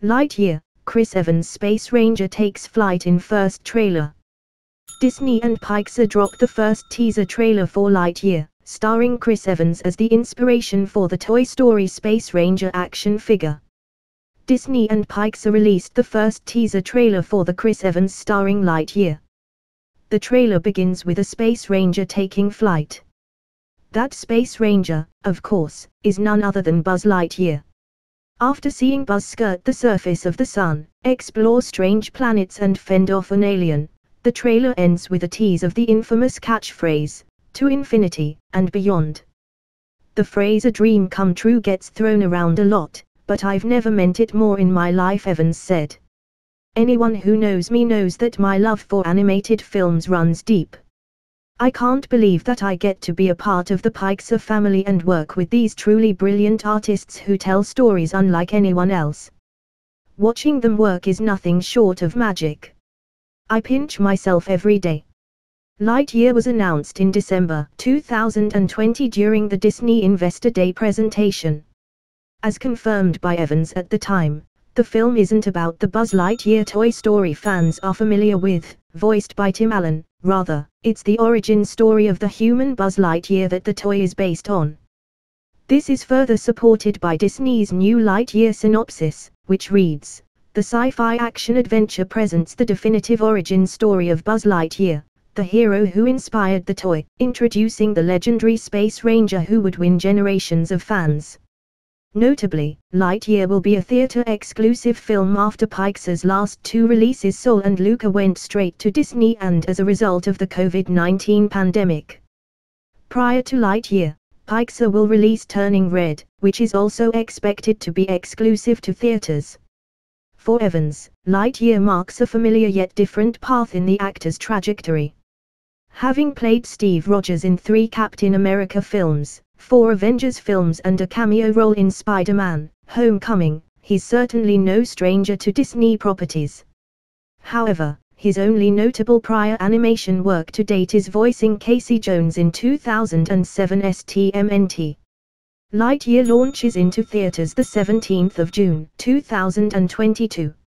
Lightyear, Chris Evans Space Ranger takes flight in first trailer. Disney and Pixar dropped the first teaser trailer for Lightyear, starring Chris Evans as the inspiration for the Toy Story Space Ranger action figure. Disney and Pixar released the first teaser trailer for the Chris Evans starring Lightyear. The trailer begins with a Space Ranger taking flight. That Space Ranger, of course, is none other than Buzz Lightyear. After seeing Buzz skirt the surface of the sun, explore strange planets and fend off an alien, the trailer ends with a tease of the infamous catchphrase, "To infinity and beyond." The phrase "a dream come true" gets thrown around a lot, but I've never meant it more in my life, Evans said. Anyone who knows me knows that my love for animated films runs deep. I can't believe that I get to be a part of the Pixar family and work with these truly brilliant artists who tell stories unlike anyone else. Watching them work is nothing short of magic. I pinch myself every day. Lightyear was announced in December 2020 during the Disney Investor Day presentation. As confirmed by Evans at the time, the film isn't about the Buzz Lightyear Toy Story fans are familiar with, voiced by Tim Allen. Rather, it's the origin story of the human Buzz Lightyear that the toy is based on. This is further supported by Disney's new Lightyear synopsis, which reads, "The sci-fi action-adventure presents the definitive origin story of Buzz Lightyear, the hero who inspired the toy, introducing the legendary Space Ranger who would win generations of fans." Notably, Lightyear will be a theater-exclusive film after Pixar's last two releases Soul and Luca went straight to Disney and as a result of the COVID-19 pandemic. Prior to Lightyear, Pixar will release Turning Red, which is also expected to be exclusive to theaters. For Evans, Lightyear marks a familiar yet different path in the actor's trajectory. Having played Steve Rogers in 3 Captain America films, 4 Avengers films and a cameo role in Spider-Man: Homecoming, he's certainly no stranger to Disney properties. However, his only notable prior animation work to date is voicing Casey Jones in 2007's TMNT. Lightyear launches into theaters the 17th of June 2022.